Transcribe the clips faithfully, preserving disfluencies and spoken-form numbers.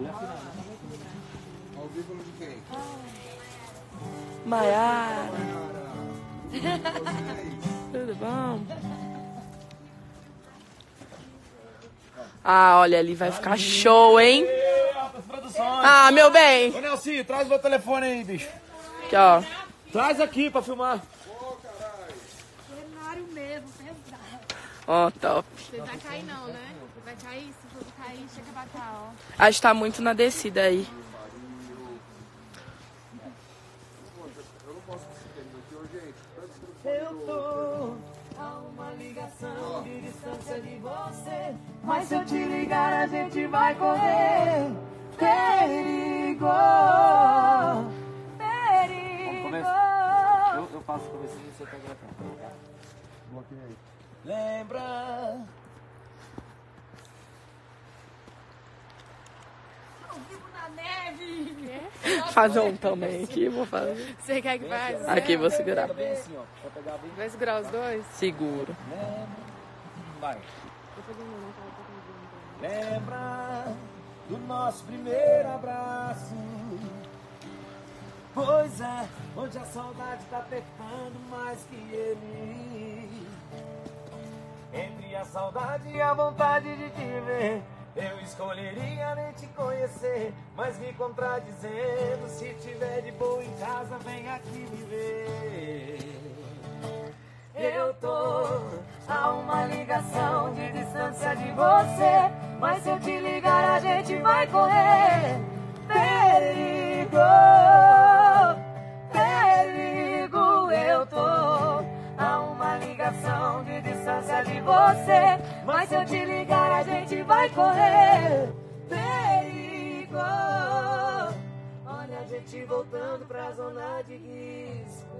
Ao vivo de quem? Maiara. Tudo bom? Ah, olha ali, vai ficar show, hein? Ah, meu bem. Ô, Nelsinho, traz o meu telefone aí, bicho. Aqui, ó. Traz aqui pra filmar. Cenário mesmo, pesado. Ó, top. Você vai cair não, né? Você vai cair, se for cair, chega pra cá, ó. Acho que tá muito na descida aí. Eu tô a uma ligação de distância de você, mas se eu te ligar a gente vai correr perigo, perigo. Começa. Eu, eu faço o comecinho e você pega a tá? Bloqueia aí. Lembra? Ao vivo na neve. Fazer um também aqui, vou fazer. Você quer que faz? Aqui, vou segurar. Pega bem assim, ó. Vai pegar bem. Vai segurar os dois? Seguro. Lembra? Vai. Lembra do nosso primeiro abraço? Pois é, hoje a saudade tá apertando mais que ele. Entre a saudade e a vontade de te ver, eu escolheria nem te conhecer, mas me contradizendo. Se tiver de boa em casa, vem aqui me ver. Eu tô a uma ligação de distância de você, mas se eu te ligar a gente vai correr perigo, perigo. Eu tô a uma ligação de distância de você, mas se eu te ligar a gente vai correr perigo. Olha a gente voltando pra zona de risco.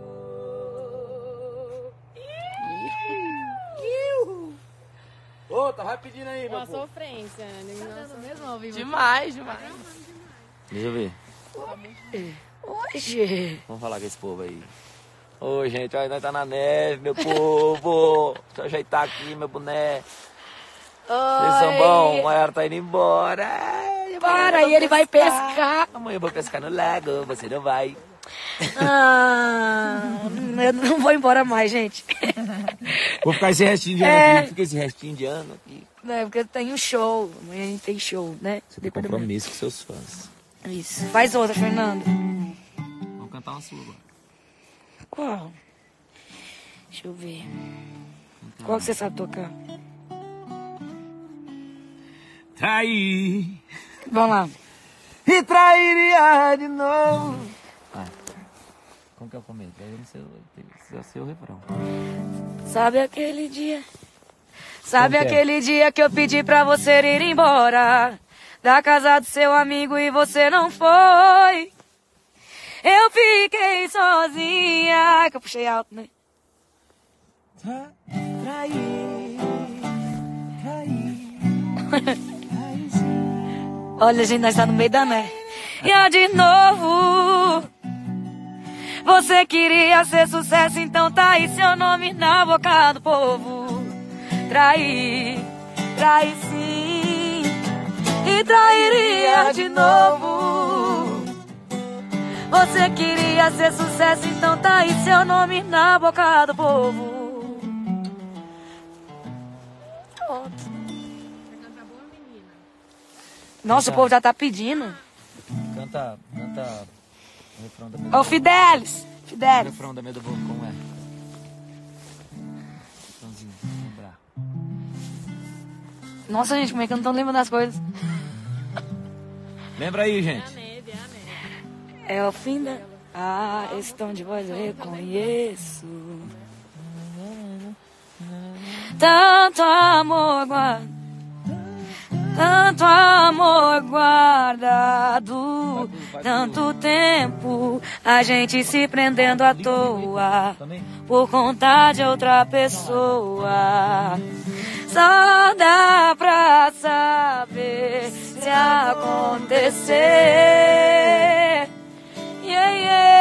Ô, tá pedindo aí, meu Uma povo. sofrência, né? Tá dando mesmo ao vivo? Demais, demais. Deixa eu ver. Hoje. Vamos falar com esse povo aí. Ô, gente, olha, nós tá na neve, meu povo. Deixa eu ajeitar aqui, meu boné. Vocês são bons, o Maior tá indo embora. Para, e ele vai pescar. Amanhã eu vou pescar no lago, você não vai. Ah, eu não vou embora mais, gente. Vou ficar esse restinho de ano É. aqui. Fica esse restinho de ano aqui. É, porque tem um show. Amanhã a gente tem show, né? Depois da manhã. Compromisso com seus fãs. Isso. Faz outra, Fernando. Vamos cantar uma sua agora. Qual? Deixa eu ver. Qual que você sabe tocar? Trair. Vamos lá. E trairia de novo. Ah, como que é o começo? Eu não sei, eu sei o refrão. Sabe aquele dia? Sabe Como que é? aquele dia que eu pedi pra você ir embora da casa do seu amigo e você não foi? Eu fiquei sozinha. Que eu puxei alto, né? Tra- Trair. Trair. Olha, gente, nós tá no meio da neve. E ó, de novo. Você queria ser sucesso, então tá aí seu nome na boca do povo. Trair, trair sim. E trairia de novo. Você queria ser sucesso, então tá aí seu nome na boca do povo. Pronto. Nossa, o povo já tá pedindo. Canta, canta o refrão da minha Ô, Fidelis! O Fidelis! refrão da minha do povo, como é? Refrãozinho, lembrar. Nossa, gente, como é que eu não tô lembrando das coisas? Lembra aí, É a gente. neve, é a neve. É o fim da... Ah, esse tom de voz eu reconheço. Tanto amor guardado, tanto amor guardado, tanto tempo a gente se prendendo à toa por conta de outra pessoa. Só dá pra saber se acontecer. Yeah,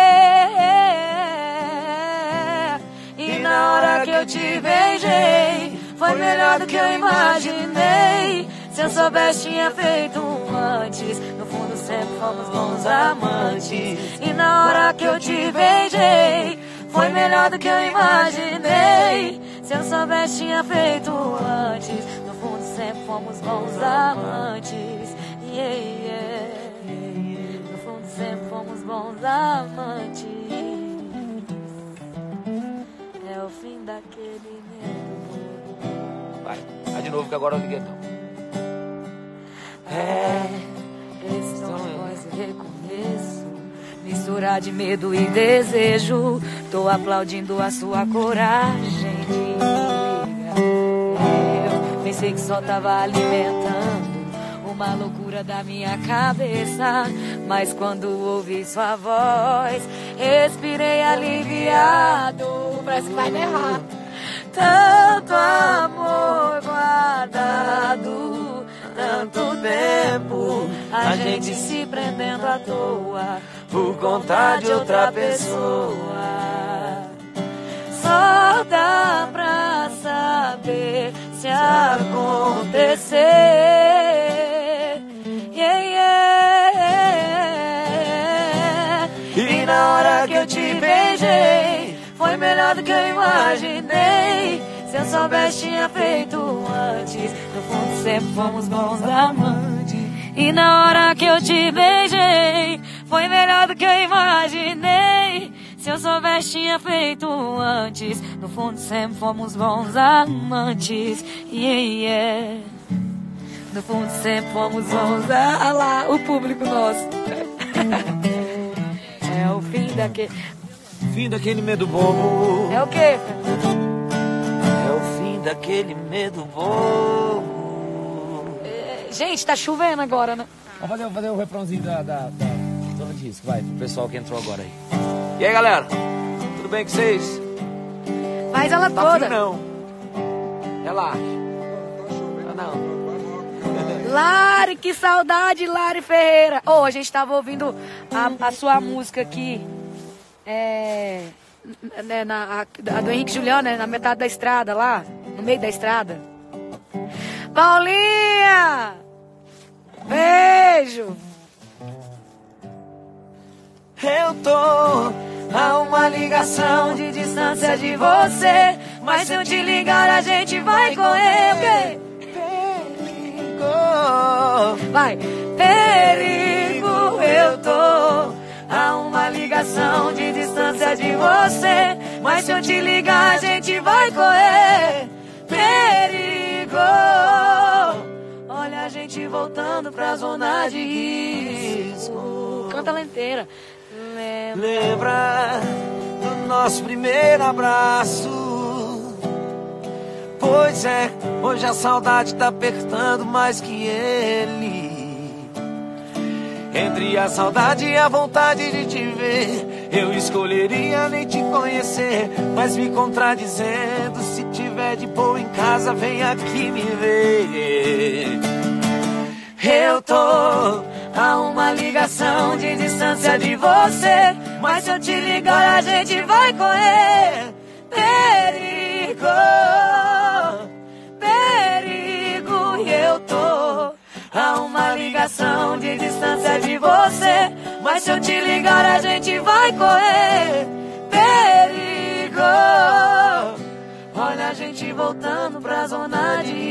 yeah. E na hora que eu te beijei, foi melhor do que eu imaginei. Se eu soubesse tinha feito um antes. No fundo sempre fomos bons amantes. E na hora que eu te beijei, foi melhor do que eu imaginei. Se eu soubesse tinha feito antes. No fundo sempre fomos bons amantes. Yeah, yeah. No fundo sempre fomos bons amantes. É o fim daquele medo. Vai, vai de novo que agora eu liguei não. É, esse tom de voz e recomeço, mistura de medo e desejo. Tô aplaudindo a sua coragem de ligar. Eu pensei que só tava alimentando uma loucura da minha cabeça, mas quando ouvi sua voz, respirei aliviado. Parece que vai me errar. Tanto amor guardado, tanto tempo, a gente se prendendo à toa por conta de outra pessoa. Só dá pra saber se acontecer. Yeah, yeah. E na hora que eu te beijei, foi melhor do que eu imaginei. Se eu soubesse tinha feito antes. No fundo sempre fomos bons amantes. E na hora que eu te beijei, foi melhor do que eu imaginei. Se eu soubesse tinha feito antes. No fundo sempre fomos bons amantes. Yeah, yeah. No fundo sempre fomos bons. Ah lá, o público nosso. É o fim daquele... Fim daquele medo bobo. É o quê? É o fim daquele medo bobo. É, gente, tá chovendo agora, né? Vamos fazer, fazer o refrãozinho da, da, da Dona Disco, vai, pro pessoal que entrou agora aí. E aí, galera? Tudo bem com vocês? Faz ela Tá toda. frio, não. Relaxa. Não, não. Lari, que saudade, Lari Ferreira. Ô, oh, a gente tava ouvindo a, a sua música aqui. É, né, na, a, a do Henrique Juliano, né, na metade da estrada lá, no meio da estrada. Paulinha! Beijo! Eu tô a uma ligação de distância de você, mas se eu te ligar a gente vai correr. O quê? Perigo. Vai! Perigo, eu tô a uma ligação de distância de você, mas se eu te ligar a gente vai correr. Perigo. Olha a gente voltando pra zona de risco. Canta ela inteira. Lembra, Lembra do nosso primeiro abraço? Pois é, hoje a saudade tá apertando mais que ele. Entre a saudade e a vontade de te ver, eu escolheria nem te conhecer, mas me contradizendo. Se tiver de boa em casa, vem aqui me ver. Eu tô a uma ligação de distância de você, mas se eu te ligar a gente vai correr. Perigo, perigo, e eu tô a uma ligação de distância de você, mas se eu te ligar a gente vai correr. Perigo. Olha a gente voltando pra zona de